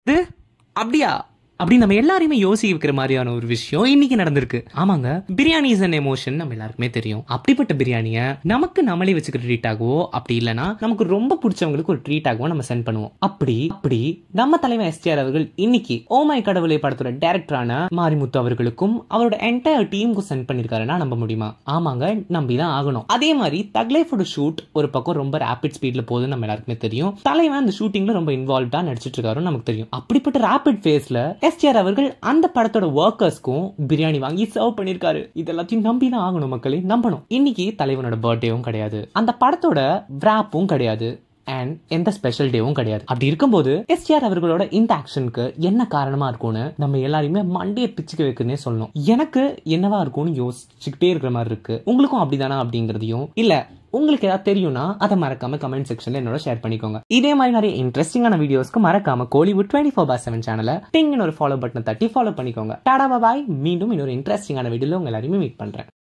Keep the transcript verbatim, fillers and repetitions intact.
அப்படியா அப்படி நம்ம எல்லாரையுமே யோசிக்க வைக்கிற மாதிரியான ஒரு விஷயம் இன்னைக்கு நடந்திருக்கு. ஆமாங்க, பிரியாணி இஸ் அன் எமோஷன் நம்ம எல்லாருக்குமே தெரியும். அப்படிப்பட்ட பிரியாணியை நமக்கு நம்மளே வச்சுக்கிற ட்ரீட் ஆகவோ, அப்படி இல்லைன்னா நமக்கு ரொம்ப பிடிச்சவங்களுக்கு ஒரு ட்ரீட் ஆகவோ நம்ம சென்ட் பண்ணுவோம். அப்படி அப்படி நம்ம தலைவர் எஸ்டிஆர் அவர்கள் இன்னைக்கு ஓ மை கடவுளை படத்தோட டைரக்டரான மாரிமுத்து அவர்களுக்கும் அவரோட என்டையர் டீமுக்கும் சென்ட் பண்ணிருக்காருன்னா நம்ப முடியுமா? ஆமாங்க, நம்பிதான் ஆகணும். அதே மாதிரி தக் லைஃபோட ஷூட் ஒரு பக்கம் ரொம்ப ரேபிட் ஸ்பீட்ல போகுதுன்னு நம்ம எல்லாருக்குமே தெரியும். தலைவன் அந்த ஷூட்டிங்ல ரொம்ப இன்வால்வ்டா நடிச்சிட்டு இருக்காரு நமக்கு தெரியும். அப்படிப்பட்ட ரேபிட் ஃபேஸ்ல எஸ்டிஆர் அவர்கள் அந்த படத்தோட ஒர்க்கர்ஸ்க்கும் பிரியாணி வாங்கி சர்வ் பண்ணிருக்காரு. இதெல்லாத்தையும் நம்பிதான் ஆகணும், மக்களே நம்பணும். இன்னைக்கு தலைவனோட பர்த்டேவும் கிடையாது, அந்த படத்தோட விராப்பும் கிடையாது, அண்ட் எந்த ஸ்பெஷல் டேவும் கிடையாது. அப்படி இருக்கும்போது எஸ்டிஆர் அவர்களோட இந்த ஆக்ஷனுக்கு என்ன காரணமா இருக்கும்னு நம்ம எல்லாருமே மண்டையை பிச்சுக்க வைக்கணும்னே சொல்லணும். எனக்கு என்னவா இருக்கும்னு யோசிச்சுக்கிட்டே இருக்கிற மாதிரி இருக்கு. உங்களுக்கும் அப்படிதானா அப்படிங்கறதையும், இல்ல உங்களுக்கு ஏதாவது தெரியும்னா அதை மறக்காம கமெண்ட் செக்ஷன்ல என்னோட ஷேர் பண்ணிக்கோங்க. இதே மாதிரி நிறைய இன்ட்ரெஸ்டிங்கான வீடியோஸ்க்கு மறக்காம Kollywood twenty four bar seven சேனலை டிங்னு ஒரு ஃபாலோ பட்டனை தட்டி ஃபாலோ பண்ணிக்கோங்க. டாடா பாய். மீண்டும் இன்னொரு இன்ட்ரெஸ்டிங்கான வீடியோல உங்க எல்லாரையுமே மீட் பண்றேன்.